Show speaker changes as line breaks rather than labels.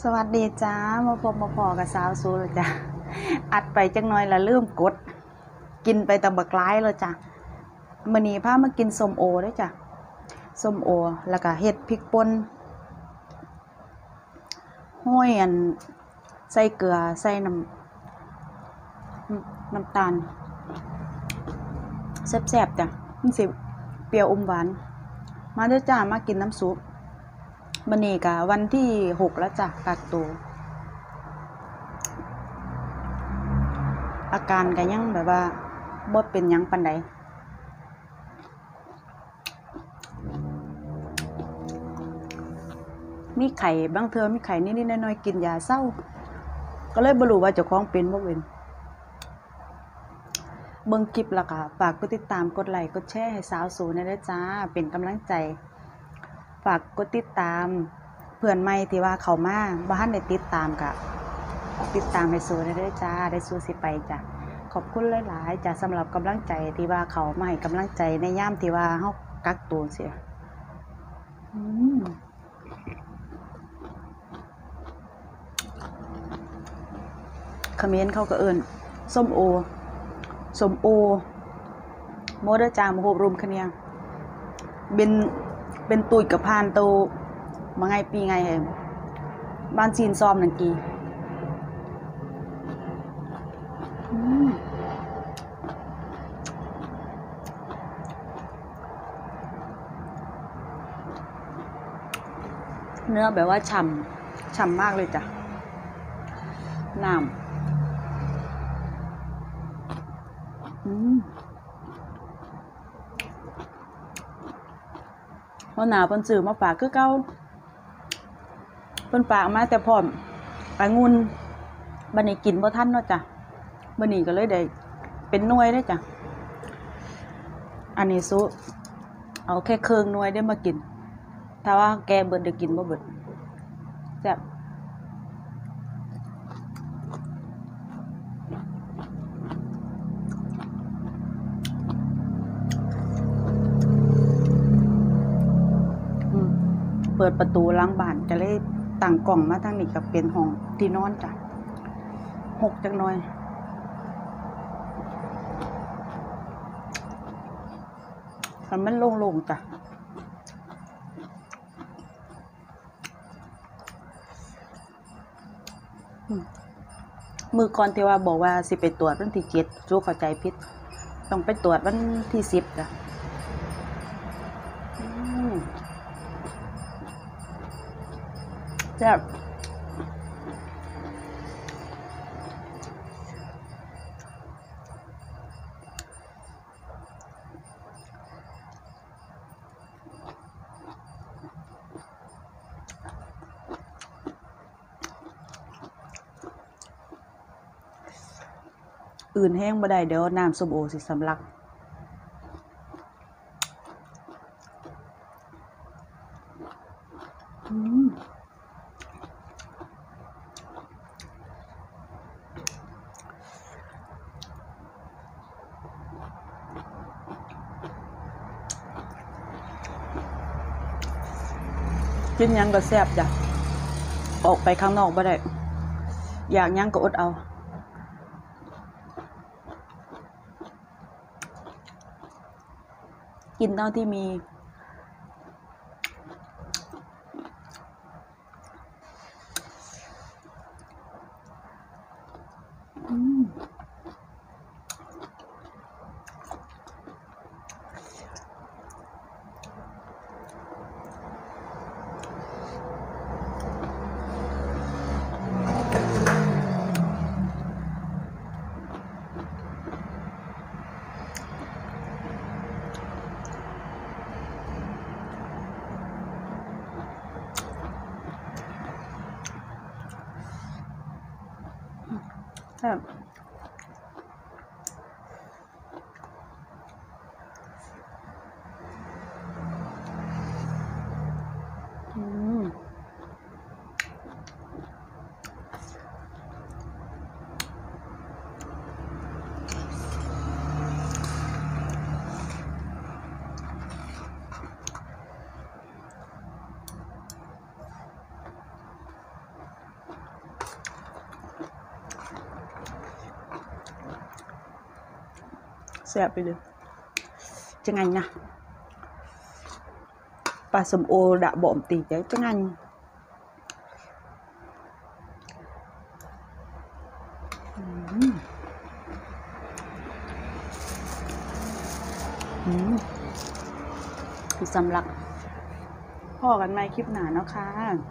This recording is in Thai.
สวัสดีจ้ามาพบมาพอกับสาวซูเลยจ้ะอัดไปจังหน่อยละลืมกดกินไปตะบักร้ายเลยจ้ะมื้อนี้พามากินส้มโอด้วยจ้ะส้มโอแล้วก็เฮ็ดพริกป่นห้อยอันใส่เกลือใส่น้ำตาลแซ่บๆจ้ะมันสิเปรี้ยวอมหวานมาเด้อจ้ามากินน้ำซุปมื้อนี้ก็วันที่6แล้วจ้ะกักตัวอาการก็ยังแบบว่าบ่เป็นหยังปานใดมีไข่บางเทื่อมีไข่นิดๆหน่อยๆกินยาเศร้าก็เลยบ่รู้ว่าเจ้าของเป็นบ่เป็นเบิ่งคลิปแล้วก็ฝากกดติดตามกดไลค์กดแชร์ให้สาวสูนะเด้อจ้าเป็นกำลังใจฝากกดติดตามเพื่อนใหม่ที่ว่าเข้ามาบ่ทันได้ติดตามก็ติดตามให้สูนะเด้อจ้าได้สู้สิไปจ้ะขอบคุณหลายๆจ้ะสำหรับกำลังใจที่ว่าเขามาให้กำลังใจในยามที่ว่าเฮากักตัวเสียเขมรเขาก็เอิ้นส้มโอโมเดอร์จามโหบรวมคะเนียงเป็นตุยกับพานโตมาไงปีไงเหรอบ้านซีนซ้อมนังกีเนื้อแบบว่าฉ่ำมากเลยจ้ะน้ำวันหนาเพิ่นซื้อมาฝากคือเก่าเพิ่นฝากมาแต่พร้อมองุ่นบัดนี้กินบ่ทันเนาะจ้ะบัดนี้ก็เลยได้เป็นหน่วยเด้อจ้ะอันนี้ซุเอาแค่ครึ่งหน่วยได้มากินถ้าว่าแกเบิดได้กินบ่เบิดแซ่บเปิดประตูหลังบ้านก็เลยตั้งกล่องมาทางนี้ก็เป็นห้องที่นอนจ้ะ6จักหน่อยมันโล่งๆจ้ะมือก่อนที่ว่าบอกว่าสิไปตรวจวันที่7จู้เข้าใจผิดต้องไปตรวจวันที่10จ้ะแซ่บอื่นแห้งบ่ได้เดี๋ยวน้ำส้มโอสิสำลักกินยังก็แซ่บจ้ะออกไปข้างนอกบ่ได้อยากยังก็อดเอากินเท่าที่มีครับแซ่บไปเลยจะไงนะปลาสมโอดะบ่อมตีจะไงคือสำลักพ่อกันไหมคลิปหนาเนาะค่ะ